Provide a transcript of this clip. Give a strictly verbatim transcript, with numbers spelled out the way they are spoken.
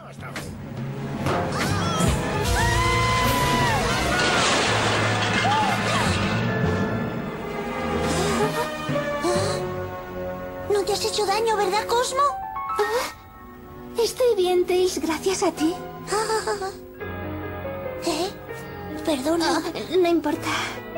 No te has hecho daño, ¿verdad, Cosmo? Estoy bien, Tails, gracias a ti. ¿Eh? Perdona. No importa.